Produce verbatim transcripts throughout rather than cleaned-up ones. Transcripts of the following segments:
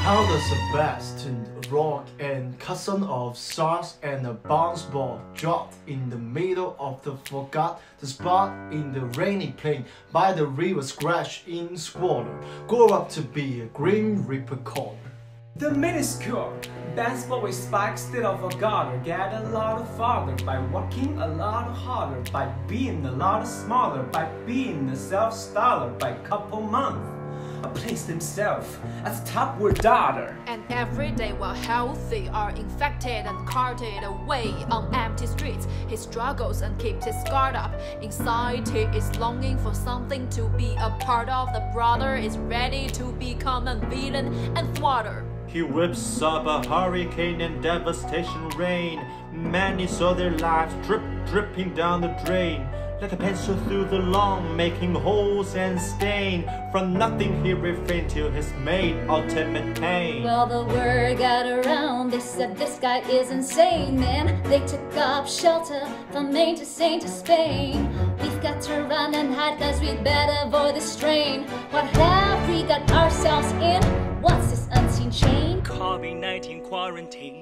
eldest best rock and cousin of SARS and a bounce ball dropped in the middle of the forgot the spot in the rainy plain by the river scratch in squalor, grew up to be a Grim Reaper caller. The minuscule basketball with spikes still of a gutter, get a lot farther by working a lot harder, by being a lot smaller, by being a self-starter by couple months. Placed himself as top word daughter. And every day while healthy are infected and carted away on empty streets. He struggles and keeps his guard up. Inside he is longing for something to be a part of. The brother is ready to become a villain and thwarter. He whips up a hurricane and devastation rain. Many saw their lives drip, dripping down the drain. Like a pencil through the lawn, making holes and stain. From nothing he refrained till he's made ultimate pain. Well, the word got around, they said this guy is insane, man. They took up shelter from Maine to Saint to Spain. We've got to run and hide cause we'd better avoid the strain. What have we got ourselves in? What's this unseen chain? COVID nineteen quarantine.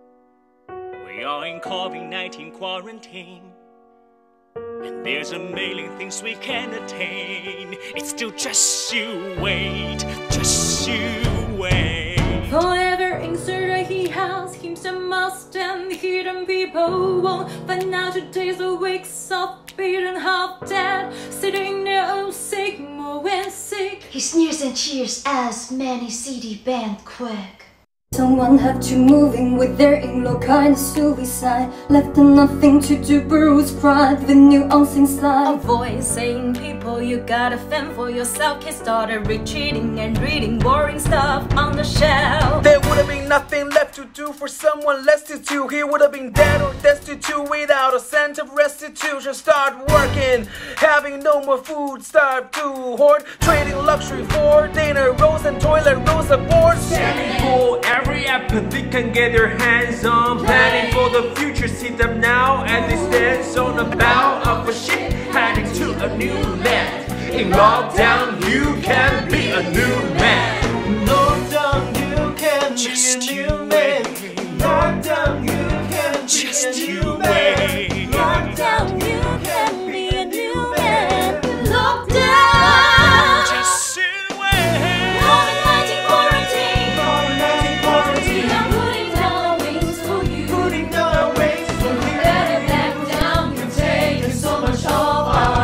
We are in COVID nineteen quarantine. And there's a million things we can attain. It's still just you wait, just you wait. Forever insert he has himself must and hidden people won't find out today's the weeks of beaten half dead, sitting there oh sick, more and sick. He sneers and cheers as many C D band quick. Someone had to moving with their in-law kind of suicide. Left them nothing to do, bruised pride, the new ounce inside. A voice saying, people, you gotta fend for yourself. Kids started retreating and reading boring stuff on the shelf. There would have been nothing left to do for someone less to do. He would have been dead or destitute without a cent of restitution. Start working, having no more food, start to hoard, trading luxury for dinner rolls and toilet rolls aboard. People, every apathy can get their hands on. Planning for the future, see them now and they stand on the bow of a ship heading to a new land. In lockdown, you can be a new man. Lockdown, you can Just be a you new man. wait. Lockdown, you can be Just a you new man. wait. Lockdown, you can be a new man. Lockdown. Just you wait. COVID nineteen quarantine. COVID nineteen quarantine. I'm putting down wings for you. Putting down wings for you. Better back down, you're taking so much of our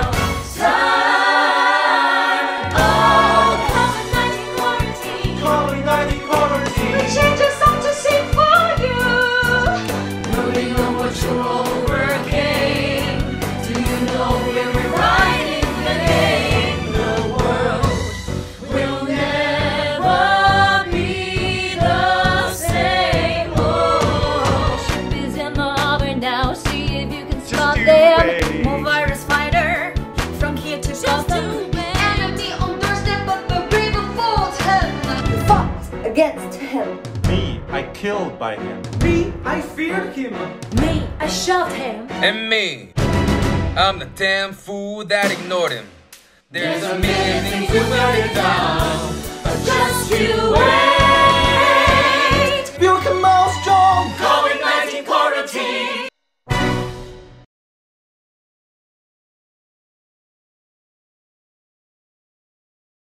time. Oh, COVID nineteen quarantine. COVID nineteen quarantine. Change us up to sing for you. Putting on what you're overcame. Do you know we're rewriting the game? The world will never be the same. Oh, ship is in the harbor now. See if you can spot you them. wait. More virus fighter from here to Gotham. Empty on doorstep of the river falls him. We fought against him. Me, I killed by him. Me, I feared him. Me, I shoved him. And me, I'm the damn fool that ignored him. There's a million things to put it down. Just you wait.